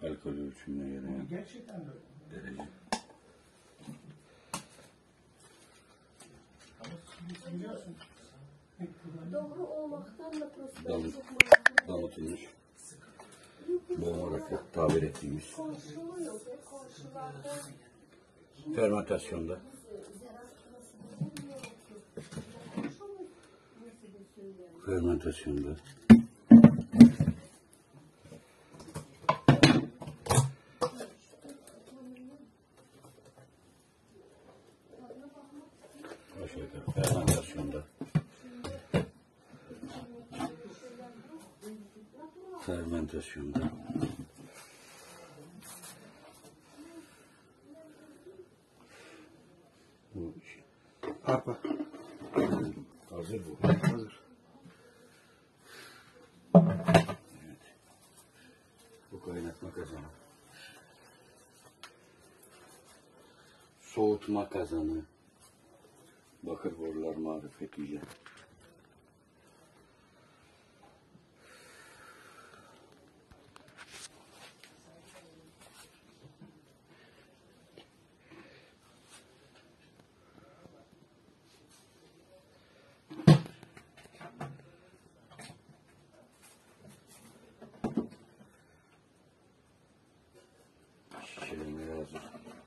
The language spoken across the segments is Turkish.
Alkol ölçümüne göre ya. Gerçekten böyle. Derece. Ama siz biliyorsun. Doğru olmaktan da prosper Damıt, çok damıtılmış, boğularak tabir ettiğimiz komşulu yok. Komşularda fermentasyonda. Fermentasyonda. Aşağı yukarı fermentasyonda. Fermentasyonda. Bu Arpa. hazır bu. Hazır. Evet. Bu kaynatma kazanı. Soğutma kazanı. Bakır borular marifetiyle. Şişirilmeye hazır.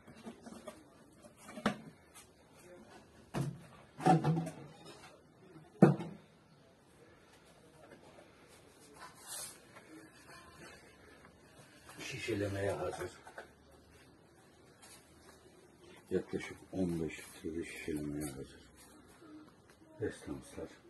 Şişelemeye hazır. Yaklaşık 15 litre şişelemeye hazır. Estanslar.